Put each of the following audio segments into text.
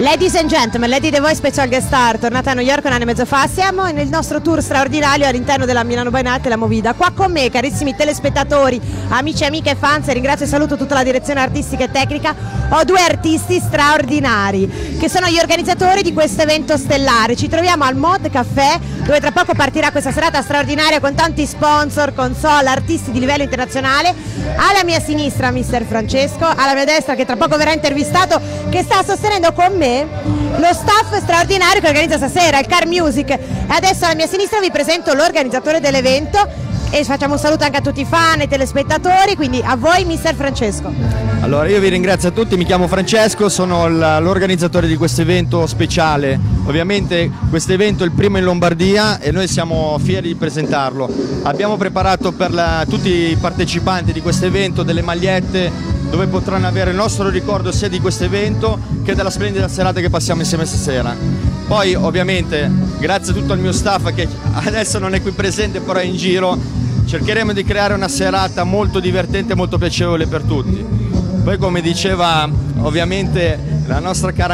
Ladies and gentlemen, Lady The Voice Special Guest Star, tornata a New York un anno e mezzo fa, siamo nel nostro tour straordinario all'interno della Milano by Night e la Movida. Qua con me, carissimi telespettatori, amici, amiche e fans, ringrazio e saluto tutta la direzione artistica e tecnica, ho due artisti straordinari che sono gli organizzatori di questo evento stellare. Ci troviamo al Mod Café, dove tra poco partirà questa serata straordinaria con tanti sponsor, console, artisti di livello internazionale. Alla mia sinistra Mr. Francesco, alla mia destra, che tra poco verrà intervistato, che sta sostenendo con me lo staff straordinario che organizza stasera, il Car Music. E adesso alla mia sinistra vi presento l'organizzatore dell'evento e facciamo un saluto anche a tutti i fan e telespettatori, quindi a voi Mr. Francesco. Allora, io vi ringrazio a tutti, mi chiamo Francesco, sono l'organizzatore di questo evento speciale. Ovviamente questo evento è il primo in Lombardia e noi siamo fieri di presentarlo. Abbiamo preparato per tutti i partecipanti di questo evento delle magliette dove potranno avere il nostro ricordo sia di questo evento che della splendida serata che passiamo insieme stasera. Poi ovviamente grazie a tutto il mio staff che adesso non è qui presente però è in giro, cercheremo di creare una serata molto divertente e molto piacevole per tutti. Poi come diceva ovviamente la nostra cara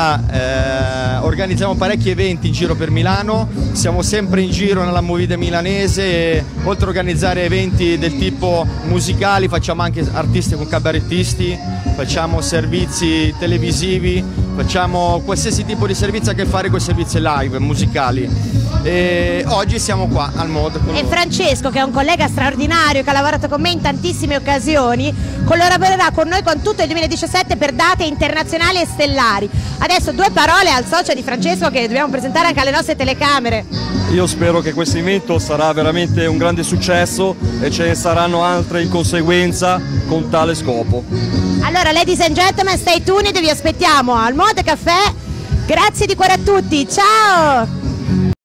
amica, organizziamo parecchi eventi in giro per Milano, siamo sempre in giro nella Movida milanese e oltre a organizzare eventi del tipo musicali facciamo anche artisti con cabarettisti, facciamo servizi televisivi, facciamo qualsiasi tipo di servizio a che fare con i servizi live, musicali. E oggi siamo qua al Mod con e Francesco, che è un collega straordinario che ha lavorato con me in tantissime occasioni, collaborerà con noi con tutto il 2017 per date internazionali e stellari. Adesso due parole al socio di Francesco che dobbiamo presentare anche alle nostre telecamere. Io spero che questo evento sarà veramente un grande successo e ce ne saranno altre in conseguenza con tale scopo. Allora, ladies and gentlemen, stay tuned, vi aspettiamo al Mod Café. Grazie di cuore a tutti, ciao!